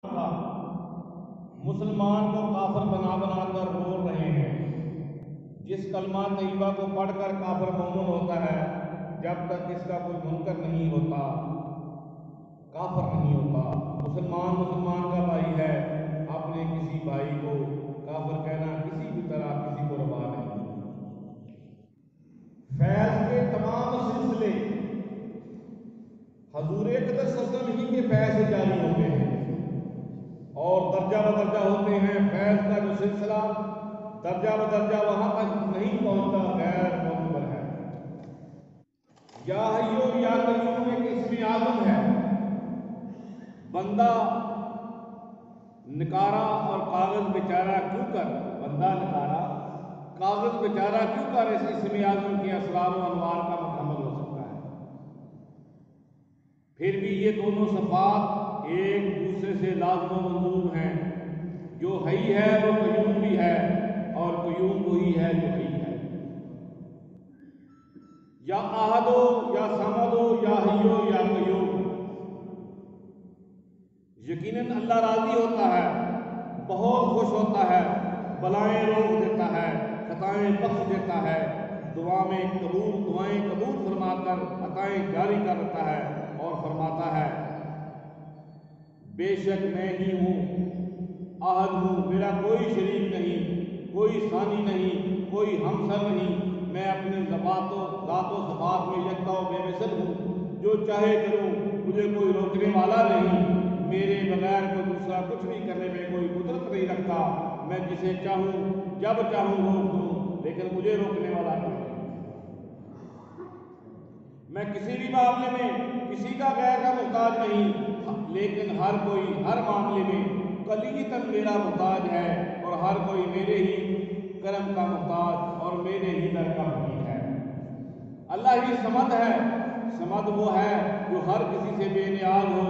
مسلمان کو کافر بنا بنا کر رو رہے ہیں۔ جس کلمہ طیبہ کو پڑھ کر کافر مومن ہوتا ہے، جب تک اس کا کوئی منکر نہیں ہوتا کافر نہیں ہوتا۔ مسلمان کا بھائی ہے، اپنے کسی بھائی کو کافر کہنا کسی بھی طرح کسی کو روا نہیں۔ فیض کے تمام سلسلے حضور اقدس صلی اللہ علیہ وسلم ہی کے فیض سے جاری ہوتے ہیں اور درجہ بدرجہ ہوتے ہیں۔ فیض کا جو سلسلہ درجہ بدرجہ وہاں تک نہیں پہنچتا، غیر معتبر ہے۔ یا حیو یا قیوم ایک اسم اعظم ہے۔ بندہ نکارا اور کاغذ بیچارہ کیوں کر، بندہ نکارا کاغذ بیچارہ کیوں کر اس اسم اعظم کے اسرار و انوار کا مکمل ہو سکتا ہے۔ پھر بھی یہ دونوں صفات ایک دوسرے سے لازم و ملزوم ہیں۔ جو حی ہے وہ قیوم بھی ہے اور قیوم وہی ہے جو حی ہے۔ یا احد ہو یا صمد ہو یا حی ہو یا قیوم، یقیناً اللہ راضی ہوتا ہے، بہت خوش ہوتا ہے، بلائیں روک دیتا ہے، خطائیں بخش دیتا ہے، دعائیں قبول فرما کر عطائیں جاری کرتا ہے اور فرماتا ہے بے شک میں ہی ہوں، احد ہوں، میرا کوئی شریک نہیں، کوئی ثانی نہیں، کوئی ہمسر نہیں، میں اپنی ذات و صفات میں یکتا و بے مثل ہوں، جو چاہے کروں، مجھے کوئی روکنے والا نہیں، میرے بغیر کوئی دوسرا کچھ بھی کرنے میں کوئی قدرت نہیں رکھتا، میں جسے چاہوں جب چاہوں روک دوں، لیکن مجھے روکنے والا کوئی نہیں۔ میں کسی بھی معاملے میں کسی کا غیر کا محتاج نہیں، لیکن ہر کوئی ہر معاملے میں کلیتاً میرا محتاج ہے، اور ہر کوئی میرے ہی کرم کا محتاج اور میرے ہی در کا فقیر ہے۔ اللہ ہی صمد ہے، صمد وہ ہے جو ہر کسی سے بے نیاز ہو